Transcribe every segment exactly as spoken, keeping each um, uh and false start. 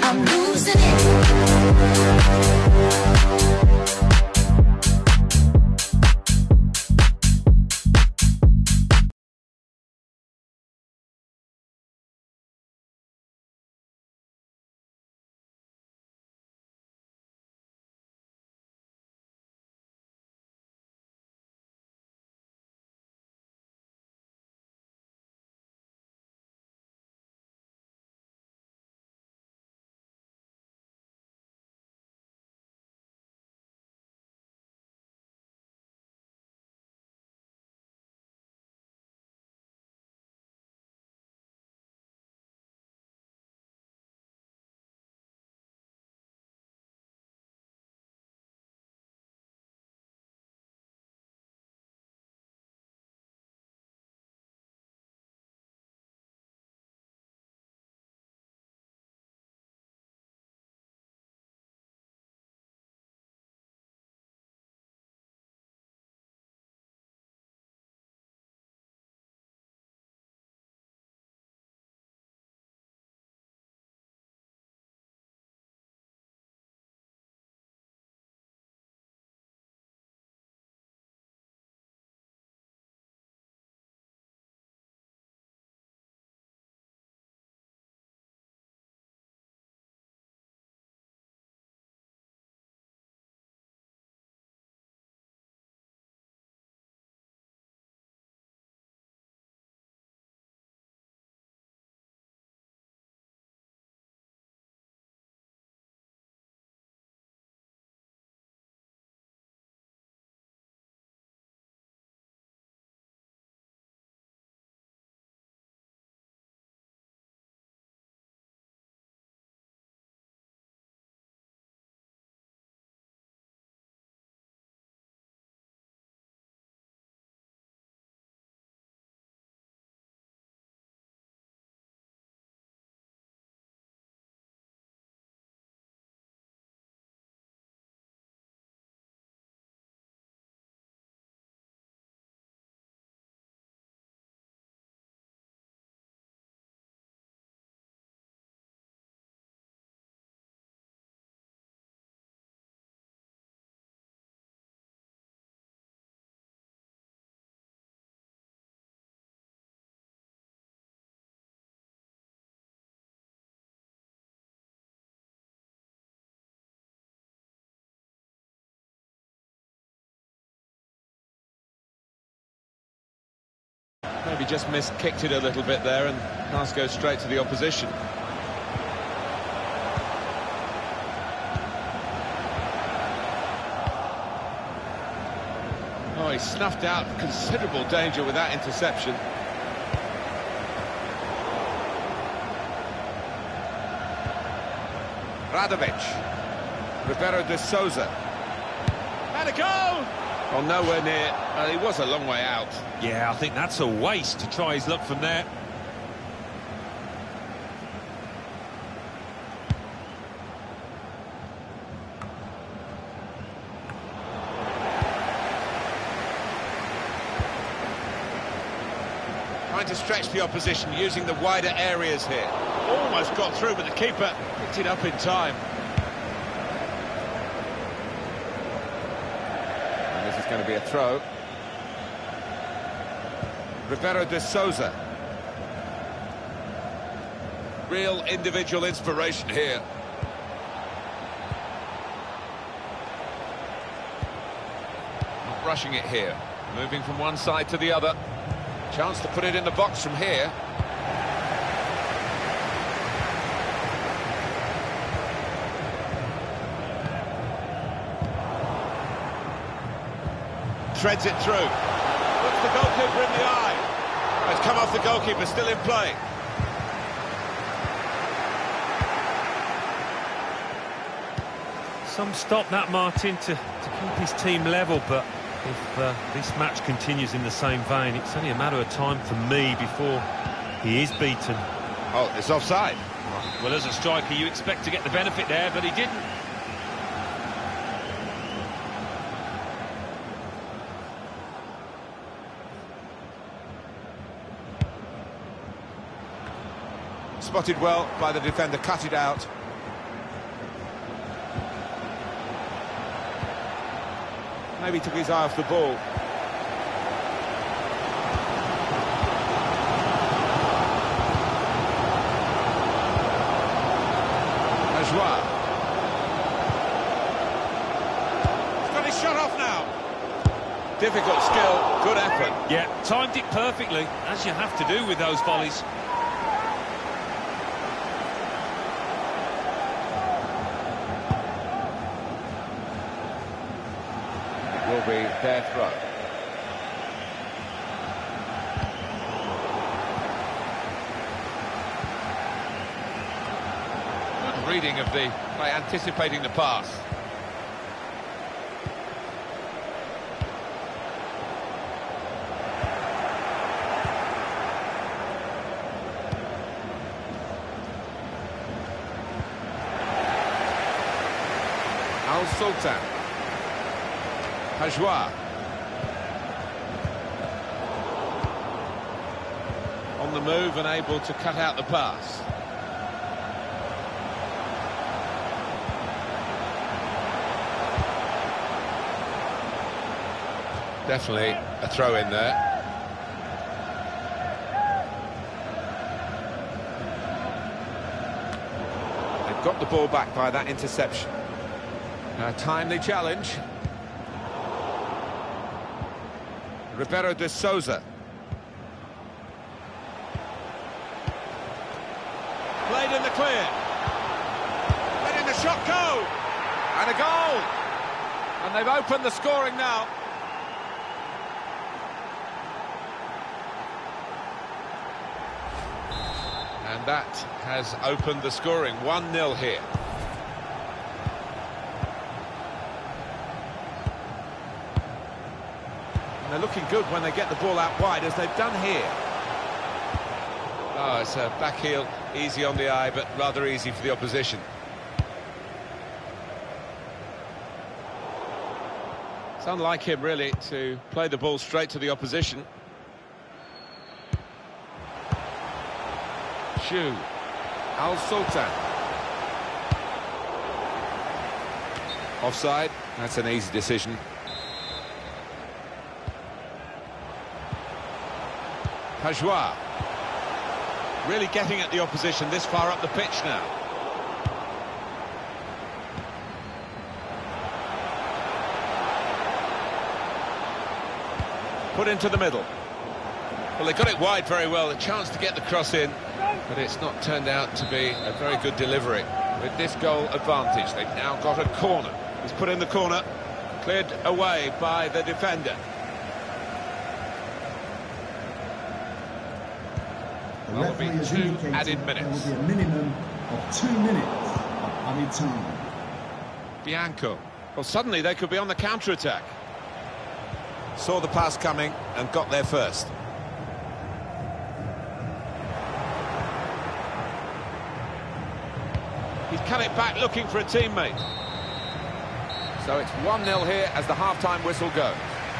I'm losing it. Maybe just miskicked it a little bit there, and pass goes straight to the opposition. Oh, he snuffed out considerable danger with that interception. Radovic. Ribeiro de Souza. And a goal! Oh, nowhere near. Uh, he was a long way out. Yeah, I think that's a waste to try his luck from there. Trying to stretch the opposition, using the wider areas here. Almost got through, but the keeper picked it up in time. And this is going to be a throw. Ribeiro de Souza. Real individual inspiration here. Not rushing it here. Moving from one side to the other. Chance to put it in the box from here. Treads it through. Looks the goalkeeper in the eye. It's come off the goalkeeper, still in play. Some stop that, Martin, to, to keep his team level, but if uh, this match continues in the same vein, it's only a matter of time for me before he is beaten. Oh, it's offside. Well, as a striker, you expect to get the benefit there, but he didn't. Spotted well by the defender, cut it out. Maybe took his eye off the ball. Joie. He's got his shot off now. Difficult skill, good effort. Yeah, timed it perfectly, as you have to do with those volleys. It will be their throw. Reading of the by anticipating the pass. Al Sultan. Pajwa. On the move and able to cut out the pass. Definitely a throw in there. They've got the ball back by that interception. A timely challenge. Ribeiro de Souza. Played in the clear. Letting the shot go. And a goal. And they've opened the scoring now. And that has opened the scoring. one nil here. And they're looking good when they get the ball out wide, as they've done here. Oh, it's a back heel, easy on the eye, but rather easy for the opposition. It's unlike him, really, to play the ball straight to the opposition. Al Sultan. Offside. That's an easy decision. Pajwa. Really getting at the opposition this far up the pitch now. Put into the middle. Well, they got it wide very well. A chance to get the cross in. But it's not turned out to be a very good delivery. With this goal advantage, they've now got a corner. He's put in the corner, cleared away by the defender. The Well, referee there'll be has two indicated added minutes. there will be a minimum of two minutes of added time. Bianco. Well, suddenly they could be on the counter-attack. Saw the pass coming and got there first. He's cut it back looking for a teammate. So it's one nil here as the half-time whistle goes.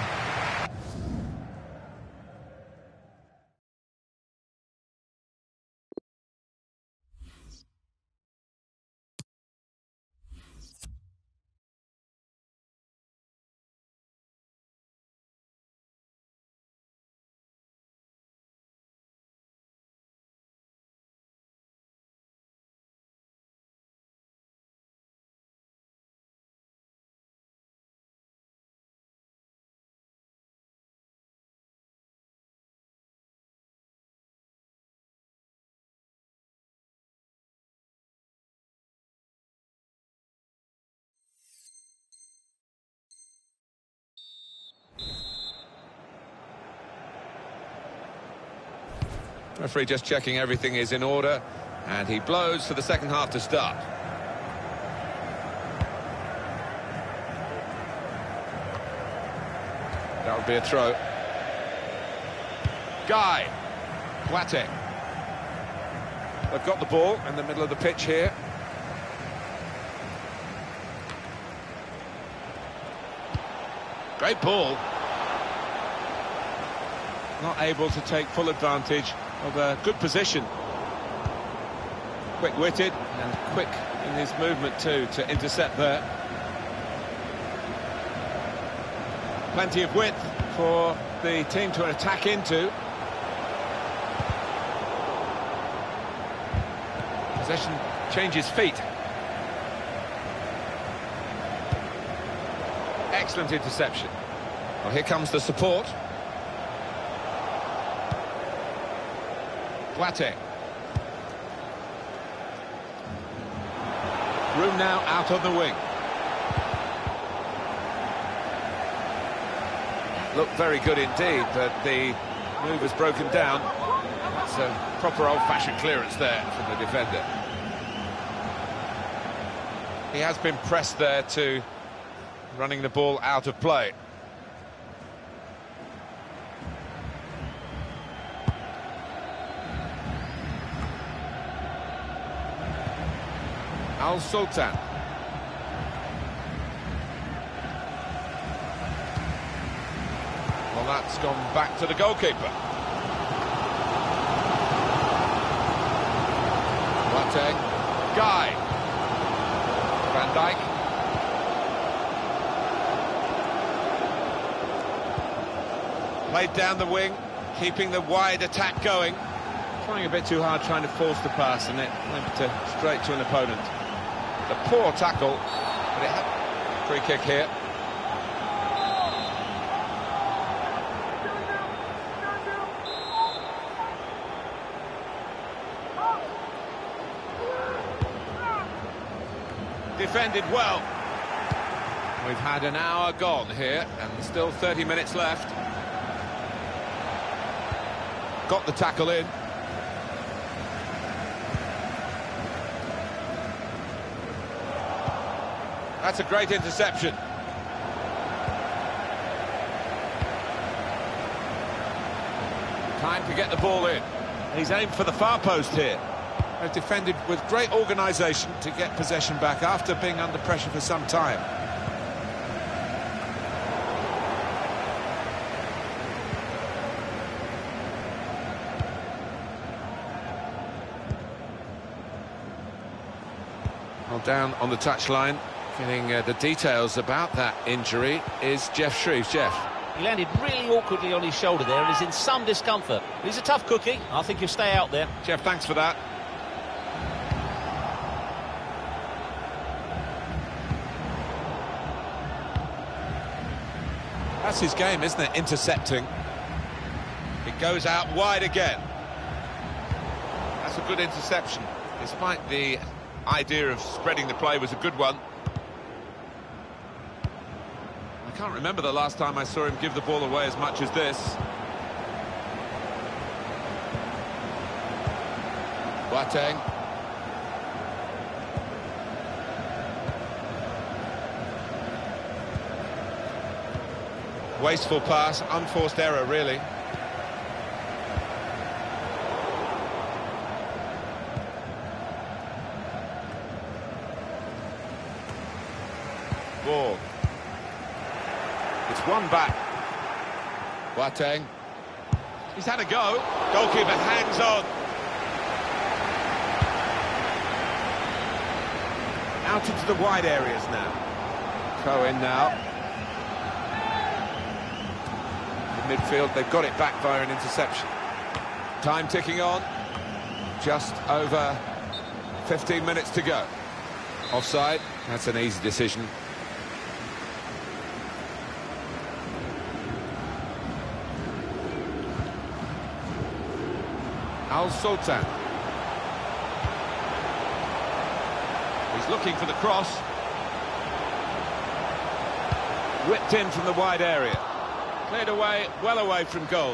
Referee just checking everything is in order, and he blows for the second half to start. That would be a throw. Guy. Boateng. They've got the ball in the middle of the pitch here. Great ball. Not able to take full advantage of a good position. Quick-witted and quick in his movement too to intercept there. Plenty of width for the team to attack into. Possession changes feet. Excellent interception. Well, here comes the support. Boateng. Room now out on the wing. Looked very good indeed, but the move has broken down. It's a proper old-fashioned clearance there from the defender. He has been pressed there to running the ball out of play. Al Sultan. Well, that's gone back to the goalkeeper. Boateng. Guy. Van Dijk. Played down the wing, keeping the wide attack going. Trying a bit too hard, trying to force the pass, and it went to, straight to an opponent. A poor tackle, but it had free kick here. Defended well. We've had an hour gone here, and still thirty minutes left. Got the tackle in. That's a great interception. Time to get the ball in. He's aimed for the far post here. They've defended with great organisation to get possession back after being under pressure for some time. Well, down on the touchline, getting uh, the details about that injury is Jeff Shreves. Jeff. He landed really awkwardly on his shoulder there and is in some discomfort. He's a tough cookie. I think he'll stay out there. Jeff, thanks for that. That's his game, isn't it? Intercepting. It goes out wide again. That's a good interception. Despite the idea of spreading the play was a good one. I can't remember the last time I saw him give the ball away as much as this. Boateng. Wasteful pass, unforced error, really. Ball. It's one back. Boateng. He's had a go. Goalkeeper hangs on. Out into the wide areas now. Cohen now. In midfield, they've got it back via an interception. Time ticking on. Just over fifteen minutes to go. Offside. That's an easy decision. Al Sultan. He's looking for the cross. Whipped in from the wide area. Cleared away, well away from goal.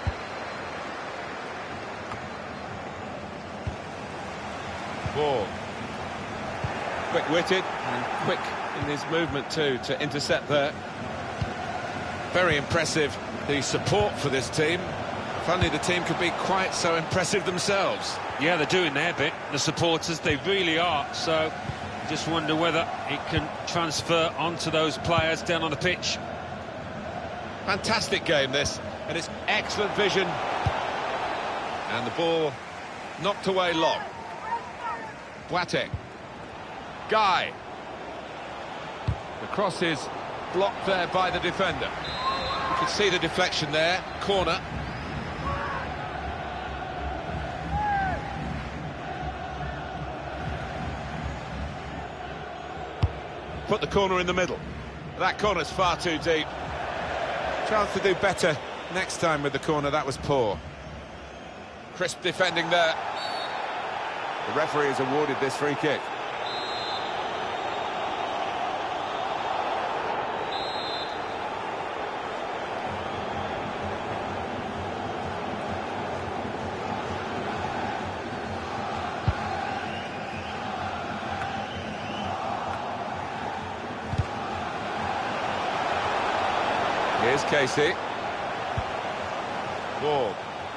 Ball. Quick-witted and quick in his movement too to intercept there. Very impressive, the support for this team. If only the team could be quite so impressive themselves. Yeah, they're doing their bit, the supporters, they really are. So, just wonder whether it can transfer onto those players down on the pitch. Fantastic game, this, and it's excellent vision. And the ball knocked away long. Boateng. Guy. The cross is blocked there by the defender. You can see the deflection there, corner. Put the corner in the middle. That corner's far too deep. Chance to do better next time with the corner, that was poor. Crisp defending there. The referee has awarded this free kick. Here's Casey. Ward.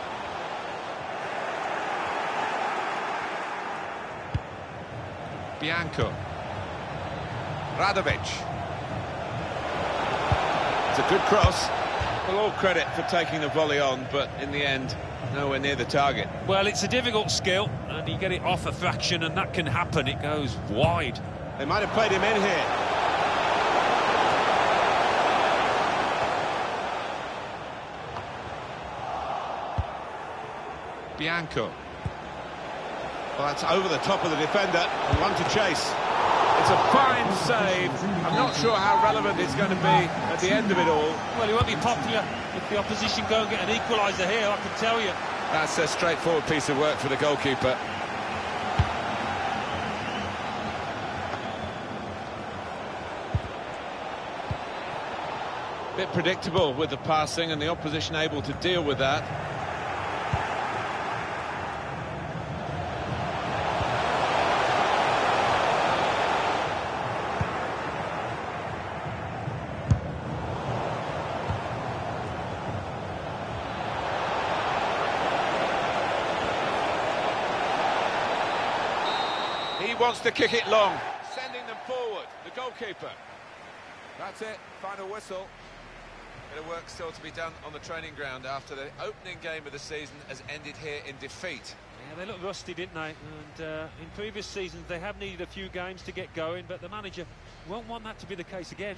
Bianco. Radovic. It's a good cross. Well, all credit for taking the volley on, but in the end, nowhere near the target. Well, it's a difficult skill, and you get it off a fraction, and that can happen. It goes wide. They might have played him in here. Bianco. Well, that's over the top of the defender, and one to chase. It's a fine save. I'm not sure how relevant it's going to be at the end of it all. Well, he won't be popular if the opposition go and get an equaliser here, I can tell you. That's a straightforward piece of work for the goalkeeper. Bit predictable with the passing, and the opposition able to deal with that. He wants to kick it long, sending them forward, the goalkeeper. That's it, final whistle. Bit of work still to be done on the training ground after the opening game of the season has ended here in defeat. Yeah, they looked rusty, didn't they? And uh, in previous seasons they have needed a few games to get going, but the manager won't want that to be the case again.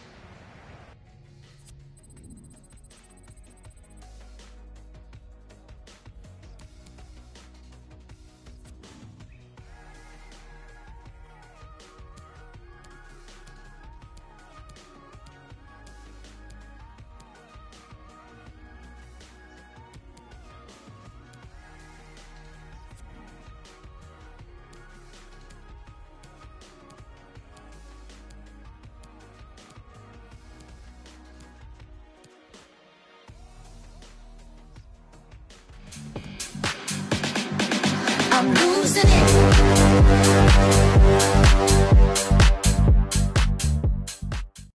I'm losing it.